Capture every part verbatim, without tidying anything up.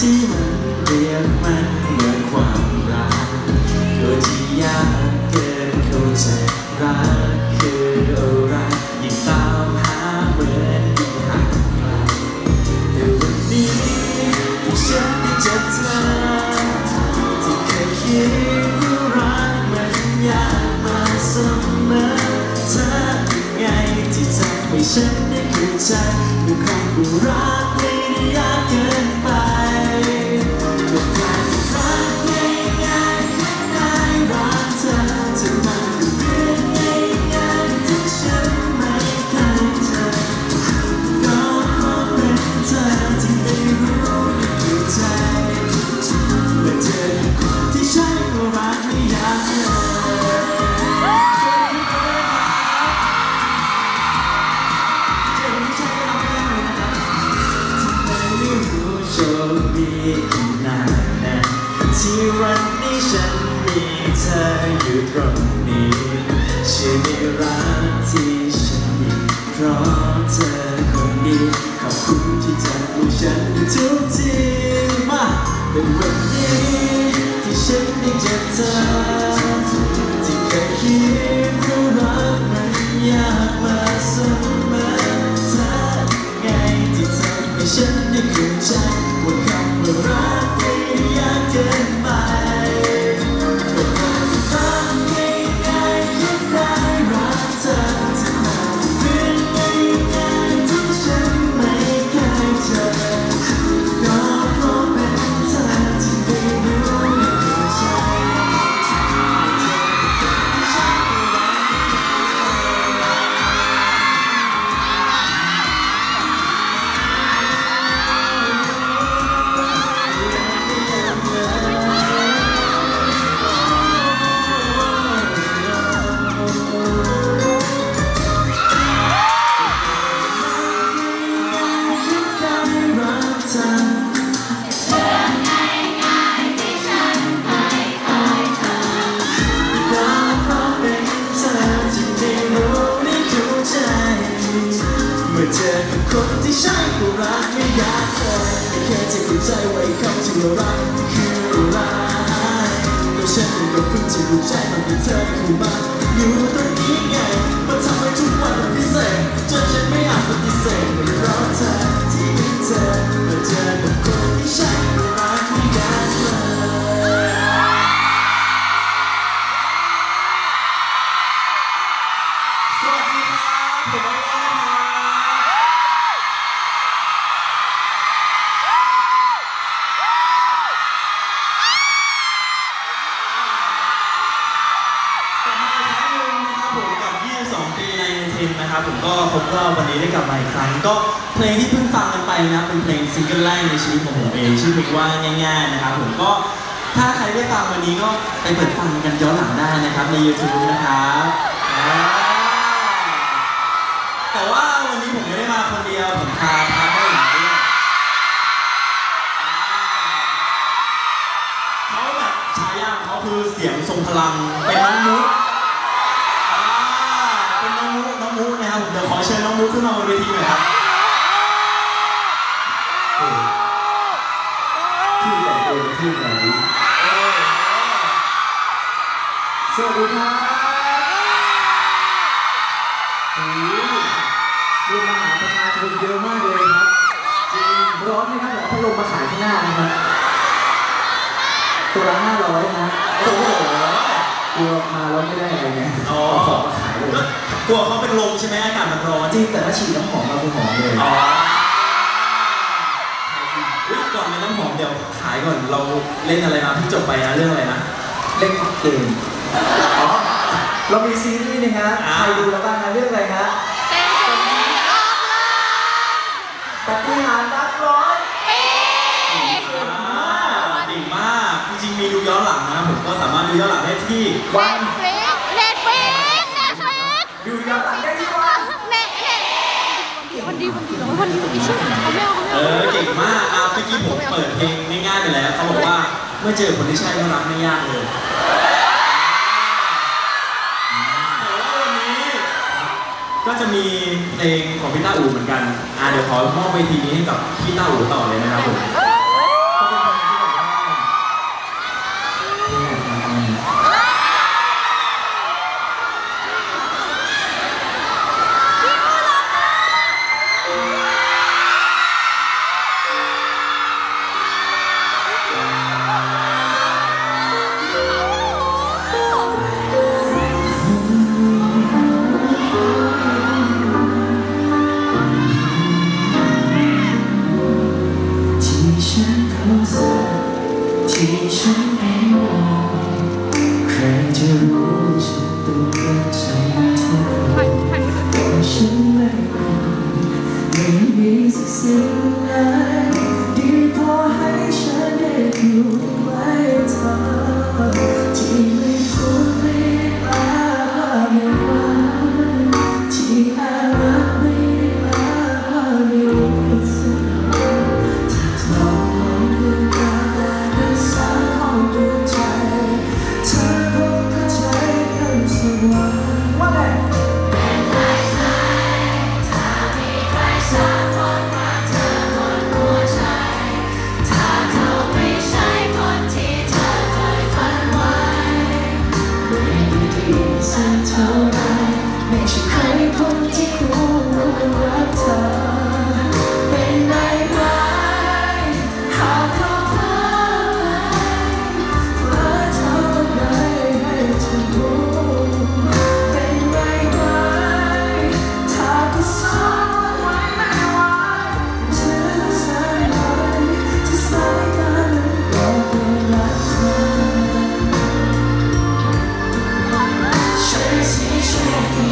ที่มันเรียกมันเหมือนความรักโดยที่ยากเกินเข้าใจรักคืออะไรยิ่งตามหาเหมือนยิ่งห่างไกลแต่วันนี้ที่ฉันได้เจอเธอที่เคยคิดว่ารักมันยากมาเสมอเธอไงที่ทำให้ฉันได้เข้าใจว่าคำว่ารักไม่ได้ยากเกินไปก็แค่รักง่ายๆแค่ได้รักเธอจะมาเรื่องง่ายๆที่ฉันไม่เคยเจอก็เพราะเป็นเธอที่ไม่รู้อยู่ใจเมื่อเจอคนที่ใช่ก็รักไม่ยากเลยโชคดีขนาดนั้นที่วันนี้ฉันมีเธออยู่ตรงนี้เชื่อในรักที่ฉันมีเพราะเธอคนดีขอบคุณที่เธอรู้ฉันทุกทีมาเป็นวันนี้ที่ฉันได้เจอเธอที่เคยคิดว่ารักมันยากมาเสมอเธอไงที่เธอให้ฉันได้เข้าใจว่าคำว่ารักไม่ได้ยากเกินไปก็แค่ฟังง่ายๆแค่ได้รักเธอจะมาเรื่องง่ายๆที่ฉันไม่เคยเจอก็เพราะเป็นเธอที่ไม่รู้ไม่เข้าใจเจอกับคนที่ใช่ก็รักไม่ยากเลยแค่จะเข้าใจว่าคำที่เรารักคืออะไรตัวฉันเองก็เพิ่งจะรู้ใจตอนที่เธอเข้ามาอยู่ตรงนี้ไงมันทำให้ทุกวันมันพิเศษจนฉันไม่อาจปฏิเสธเพราะเธอที่มีเธอมาเจอกับคนที่ใช่ก็รักไม่ยากเลยสวัสดีครับผมว่านะครับผมก็ครบรอบวันนี้ได้กลับมาอีกครั้งก็เพลงที่เพิ่งฟังกันไปนะเป็นเพลงซิงเกิลแรกในชีวิตของผมเองชื่อเพลงว่าง่ายๆนะครับผมก็ถ้าใครได้ฟังวันนี้ก็ไปเปิดฟังกันย้อนหลังได้นะครับใน ยูทูบ นะครับแต่ว่าวันนี้ผมไม่ได้มาคนเดียวผมพาพาเพื่อนมาด้วยเขาแบบฉายาเขาคือเสียงทรงพลังเป็นน้องมุกนะครับผมเดี๋ยวขอเชิญน้องมุกขึ้นมาบนเวทีหน่อยครับที่ใหญ่เองที่ไหนสวัสดีครับโอ้ยดูมหาประชาชนเยอะมากเลยครับจริงร้อนไหมครับเดี๋ยวเอาพัดลมมาขายข้างหน้านะครับตัวละห้าร้อยนะโอ้โหกลัวมาแล้วไม่ได้อะไรไงอ๋อของมาขายเลยกลัวเขาเป็นลมใช่ไหมอากาศมันร้อนจริงแต่ถ้าฉีดน้ำหอมเราคือหอมเลยอ๋อก่อนในน้ำหอมเดี๋ยวขายก่อนเราเล่นอะไรมาที่จบไปนะเรื่องอะไรนะเล่นเกมอ๋อเรามีซีรีส์นึงฮะใครดูแล้วบ้างนะเรื่องอะไรฮะปฏิหารรักร้อยดีมากจริงๆมีดูย้อนหลังนะผมก็สามารถดูย้อนหลังได้ที่วันเน็ตฟลิกเน็ตฟลิกดูย้อนหลังได้ที่วันเน็ตฟลิกวันดีวันดีแล้ววันดีวันดีใช่ไหมเขาไม่เอาเขาไม่เอาเออเก่งมากอ่ะเมื่อกี้ผมเปิดเพลงง่ายๆไปแล้วเขาบอกว่าเมื่อเจอคนที่ใช่ก็รักไม่ยากเลยแต่ว่าวันนี้ก็จะมีเพลงของพี่ต้าอู๋เหมือนกันอ่ะเดี๋ยวขอมอบเวทีนี้ให้กับพี่ต้าอู๋ต่อเลยนะครับผมที่ฉันเป็นห่วงใครจะรู้ฉันตัวใจเธอแต่ฉันไม่รู้ไม่มีสักสิ่งใดดีพอให้ฉันได้อยู่ใกล้เธอที่ไม่พูดไม่ได้ ที่อารักไม่ได้มาไม่รู้สึกถ้าเธอมองดูตาแต่เป็นสายของดวงใจเธอคงเข้าใจคำสวรรค์ว่าไงเป็นไรไหมถ้ามีใครสักคนรักเธอบนหัวใจถ้าเขาไม่ใช่คนที่เธอเคยฝันไว้ไม่ได้ดีสักเท่าไรไม่ใช่ใครคนที่คู่รักเธอเป็นไรไหมหากเขาพลาดเพราะเธอไม่ให้เธอรู้เป็นไรไหมถ้าก็ซ่อนไว้ไม่ไหวเธอสายไหมที่สายตานั้นบอกว่ารักเธอช่วยสิช่วยดี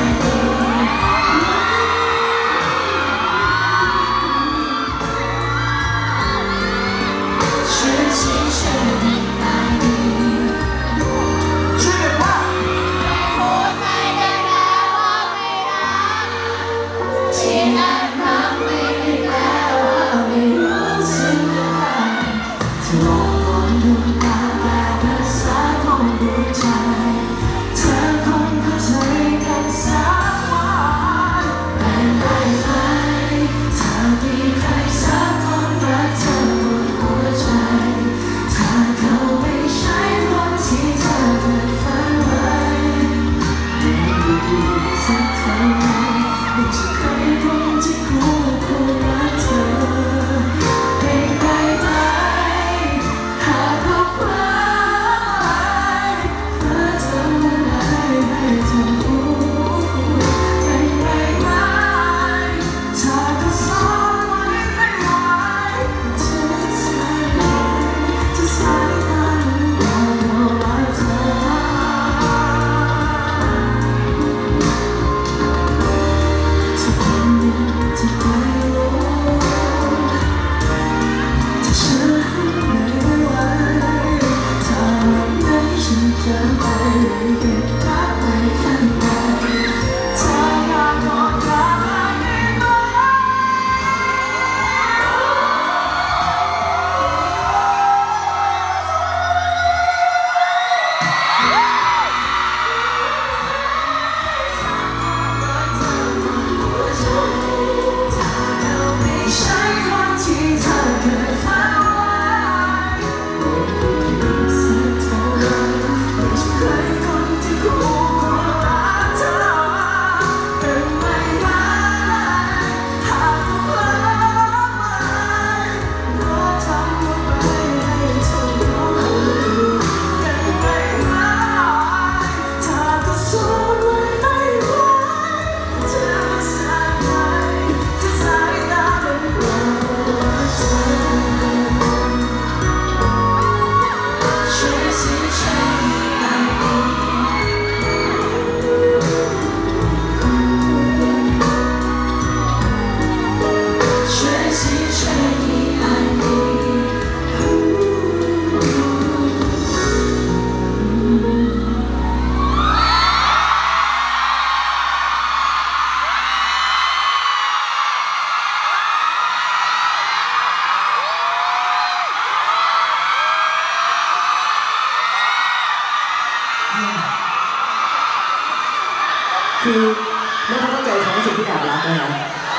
คือไม่เข้าใจความรู้สึกที่แอบรักนะฮะ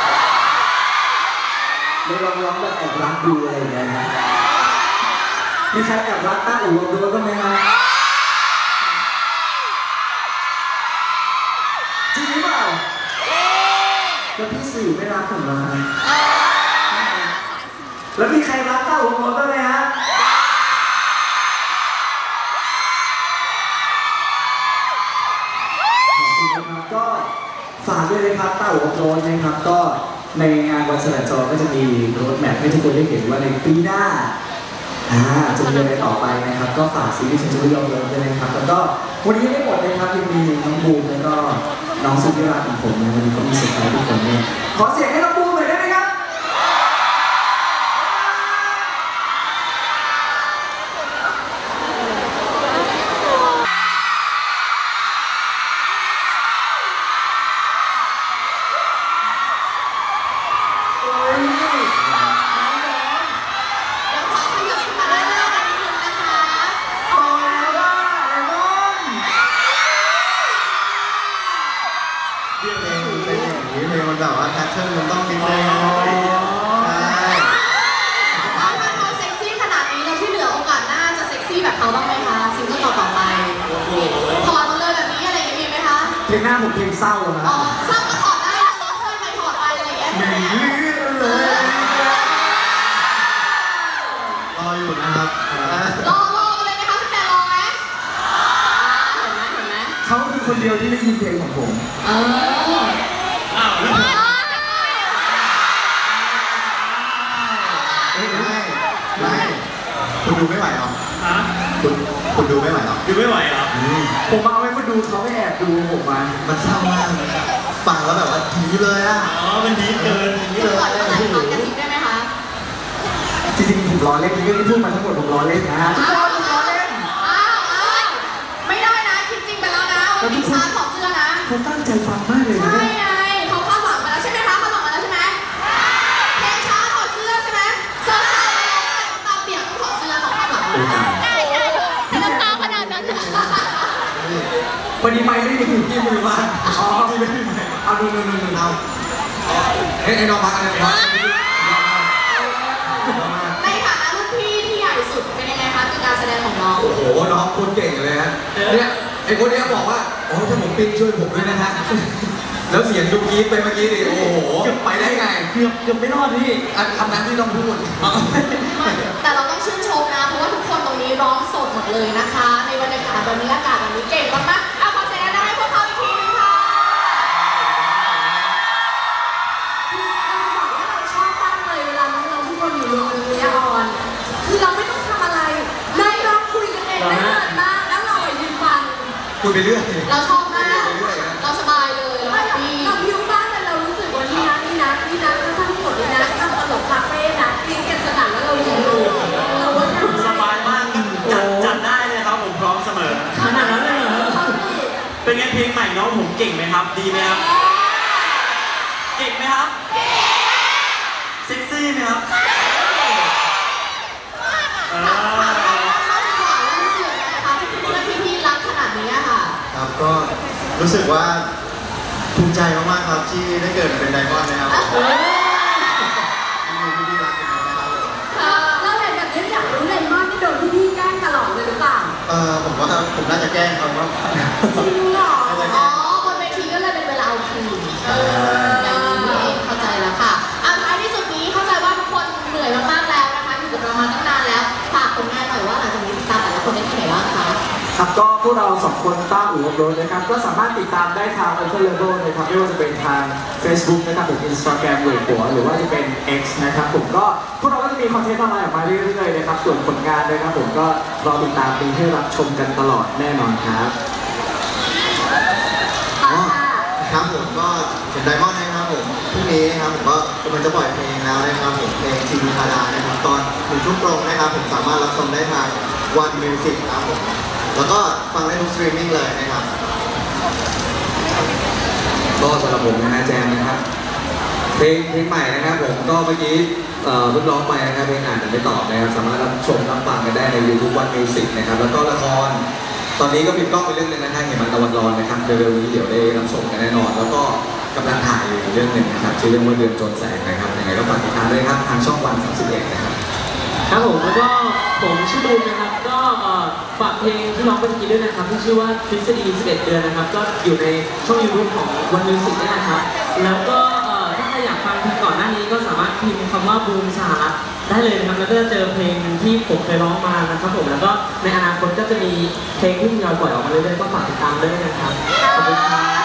ไม่ลองร้องแบบแอบรักดูอะไรอย่างเงี้ยนะมีใครแอบรักต้าอู่วงด้วยบ้างไหมฮะจริงหรือเปล่าแล้วพี่สื่อไม่รักผมมาแล้วมีใครรักต้าอู่วงบ้างไหมฮะก็ฝากด้วยนะครับต้าอู่วงนะครับก็ในงานวันสลัดจอก็จะมีโรดแมพให้ทุกคนได้เห็นว่าในปีหน้าอ่าจะมีอะไรต่อไปนะครับก็ฝากซีรีส์เซนจูรี่ยองเลิฟด้วยนะครับแล้วก็วันนี้ยังไม่หมดนะครับยังมีน้องบูมแล้วก็น้องสุธิราของผมนะวันนี้ก็มีเซอร์ไพรส์ทุกคนเนี่ยขอเสียงให้น้องบูมหน่อยได้ไหมครับแบบว่าแพทเทิร์นมันต้องนิดนึงใช่ถ้าเขาเซ็กซี่ขนาดนี้แล้วที่เหลือโอกาสหน้าจะเซ็กซี่แบบเขาบ้างไหมคะซิงเกิลต่อๆไปถอดมาเลยแบบนี้อะไรอย่างนี้มีไหมคะเพลงหน้าผมเพลงเศร้าแล้วนะอ๋อเศร้าก็ถอดได้แล้วต้องช่วยใครถอดไปอะไรอย่างเงี้ยเลยรออยู่นะครับรอรอกันเลยไหมคะแฟนรอไหมเห็นไหมเห็นไหมเขาคือคนเดียวที่ได้ยินเพลงของผมเอออ้าวแล้วไม่คุณดูไม่ไหวหรอฮะคุณคุณดูไม่ไหวหรอดูไม่ไหวหรอผมมาเอาไว้คุณดูเขาไม่แอบดูผมมามันเศร้ามากฟังแล้วแบบว่าทีเลยอ่ะอ๋อมันดีเกินทีเลยก่อนจะไหนก่อนกระซิบได้ไหมคะจริงๆผมล้อเล่นเรื่องที่พูดมาทั้งหมดผมล้อเล่นนะฮะทุกคนผมล้อเล่นอ้าวอ้าวไม่ได้นะคิดจริงไปแล้วนะวันนี้ชาร์จถอดเสื้อนะเขาตั้งใจฟังมากเลยใช่ไงเขาคาดหวังมาแล้วใช่ไหมคะคาดหวังมาแล้วใช่ไหมเพลงช้าถอดเสื้อใช่ไหมเสื้อชาตาเปียกต้องถอดเสื้อเขาคาดหวังมาน้ำตาขนาดนั้นวันนี้ไม่ได้มีที่มือมาอ๋อไม่ได้มีเอาดูดูดูดูเอาเฮ้ยไอ้น้องพักอะไรพักในฐานะรุ่นพี่ที่ใหญ่สุดเป็นยังไงคะกับการแสดงของน้องโอ้โหน้องคนเก่งเลยฮะเนี่ยไอ้คนนี้บอกว่าอ๋อถ้าผมปิ๊งช่วยผมด้วยนะฮะแล้วเสียงดูกี๊ดไปเมื่อกี้ดิโอ้โหไปได้ไงเกือบเกือบไม่รอดพี่อันคำนั้นที่ต้องพูดแต่เราต้องชื่นชมนะเพราะว่าทุกคนตรงนี้ร้องสดหมดเลยนะคะในบรรยากาศแบบนี้อากาศแบบนี้เก่งมากๆอ่ะขอเสียงดังให้พวกเขาอีกทีนึงค่ะคือเราบอกว่าเราชอบมากเลยเวลาน้องๆทุกคนอยู่รวมกันเลยออนคือเราไม่ต้องทำอะไรนั่งร้องคุยกันเองได้เกินมากแล้วเรายืนฟังคุยไปเรื่อยเราชอบมากเราสบายเลยเราแบบนี้เราพิ้วมากเลยเรารู้สึกว่านี่นะนี่นะนี่นะทั้งหมดนี่นะทำตลกคาเฟ่นะกินกันสนั่นแล้วเรายืนดูสบายมากจัดจัดได้เลยครับผมพร้อมเสมอขนาดนั้นเลยเหรอเป็นไงเพลงใหม่น้องผมเก่งไหมครับดีไหมครับเก่งไหมครับเซ็กซี่ไหมครับครับก็รู้สึกว่าภูมิใจมากๆครับที่ได้เกิดเป็นไดมอนด์นะครับที่พี่รักกันนะครับแล้วอะไรแบบนี้อยากรู้ไดมอนด์ที่โดนที่พี่แกล้งตลอดเลยหรือเปล่าเออผมว่าผมน่าจะแกล้งเขาว่าจริงเหรออ๋อบนเวทีก็เลยเป็นเวลาเอาคืนเออเข้าใจแล้วค่ะอ่ะท้ายที่สุดนี้เข้าใจว่าทุกคนเหนื่อยมากๆแล้วนะคะอยู่กับเรามาตั้งนานแล้วฝากผลงานหน่อยว่าหลังจากนี้ติดตามแต่ละคนได้ที่ไหนบ้างคะครับก็พวกเราสองคนต้าอู่อบรมนะครับก็สามารถติดตามได้ทาง Open Level นะครับไม่ว่าจะเป็นทาง Facebook นะครับหรือ Instagram หรือหัวหรือว่าจะเป็น X นะครับผมก็พวกเราก็จะมีคอนเทนต์ออนไลน์ออกมาเรื่อยๆนะครับส่วนผลงานนะครับผมก็รอติดตามมีให้รับชมกันตลอดแน่นอนครับครับผมก็เป็นไดมอนด์นะครับผมพรุ่งนี้นะครับผมก็กำลังจะปล่อยเพลงแล้วนะครับผมเพลงทีวีพารานะครับตอนหนึ่งทุ่มตรงนะครับผมสามารถรับชมได้ทาง One Music ครับผมแล้วก็ฟังได้ทุกสตรีมมิ่งเลยนะครับก็สำหรับผมนะฮะแจมนะครับเพลงเพลงใหม่นะครับผมก็เมื่อกี้เอ่อเพิ่งร้องไปนะครับเพลงอ่านแต่ไม่ตอบนะครับสามารถรับชมรับฟังกันได้ใน YouTube One Music นะครับแล้วก็ละครตอนนี้ก็ปิดกล้องไปเรื่องนึงนะครับเห็นมันตะวันร้อนนะครับเร็วๆนี้เดี๋ยวได้รับชมกันแน่นอนแล้วก็กำลังถ่ายอยู่เรื่องหนึ่งนะครับชื่อเรื่องว่าเดือนโจรแสงนะครับยังไงก็ฝากติดตามด้วยครับทางช่องวันสามสิบเอ็ดนะครับครับผมแล้วก็ผมชื่อบูมนะครับก็ฝากเพลงที่ร้องเมื่อกี้ด้วยนะครับที่ชื่อว่าทฤษฎีสิบเอ็ดเดือนนะครับก็อยู่ในช่อง YouTube ของวันมิวสิกด้วยนะครับแล้วก็ถ้าใครอยากฟังเพลงก่อนหน้านี้ก็สามารถพิมพ์คำว่าบูมสหรัฐได้เลยนะครับแล้วก็จะเจอเพลงที่ผมเคยร้องมานะครับผมแล้วก็ในอนาคตก็จะมีเพลงที่ทยอยปล่อยออกมาเรื่อยๆก็ฝากติดตามด้วยนะครับขอบคุณครับ